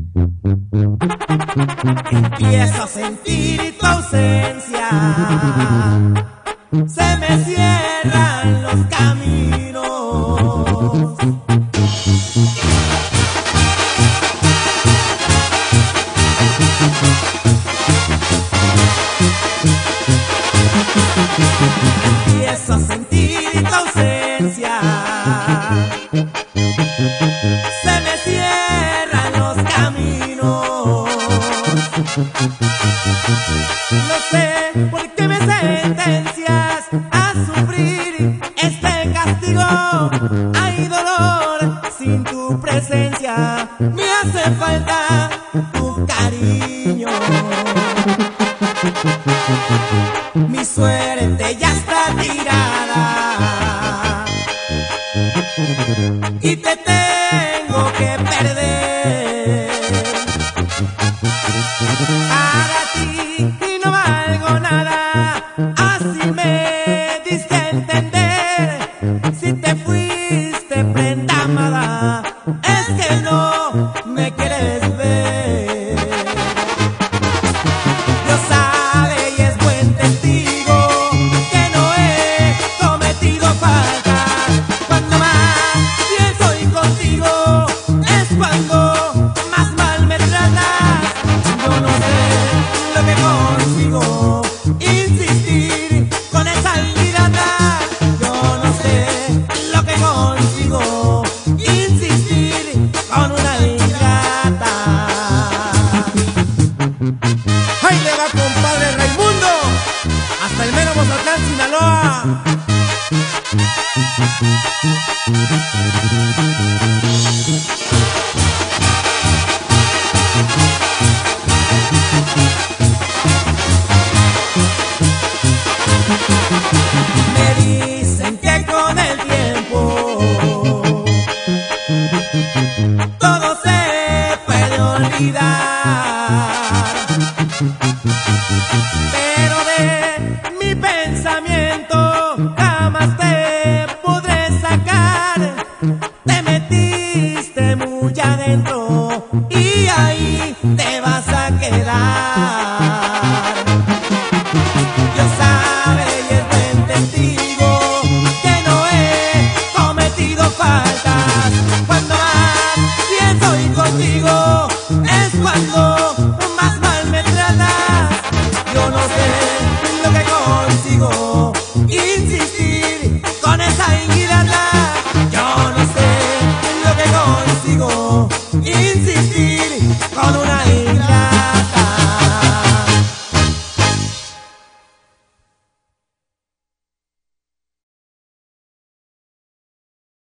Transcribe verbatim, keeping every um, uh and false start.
Empiezo a sentir tu ausencia, se me cierran los caminos. Empiezo a sentir tu ausencia, se me cierran los caminos. No sé por qué me sentencias a sufrir este castigo. Hay dolor sin tu presencia, me hace falta tu cariño. Mi suerte ya está tirada y te tengo que perder. Para ti y no valgo nada, así me diste a entender. Si te fuiste, prenda amada, es que no me quieres ver. Dios sabe y es buen testigo que no he cometido faltas. Cuando más pienso y contigo es cuando más mal me tratas. Yo no sé lo que consigo insistir con esa ingrata. Yo no sé lo que consigo insistir con una ingrata. ¡Ay, le va, compadre Raimundo! Hasta el mero Mazatlán, Sinaloa. Me dicen que con el tiempo todo se puede olvidar, pero de mi pensamiento jamás te podré sacar. Te metiste muy adentro y ahí te vas a quedar. Dios sabe y es buen testigo que no he cometido faltas. Cuando más pienso ir contigo es cuando más mal me tratas. Yo no sé lo que consigo insistir con esa ingrata. Yo no sé lo que consigo insistir con una ingrata.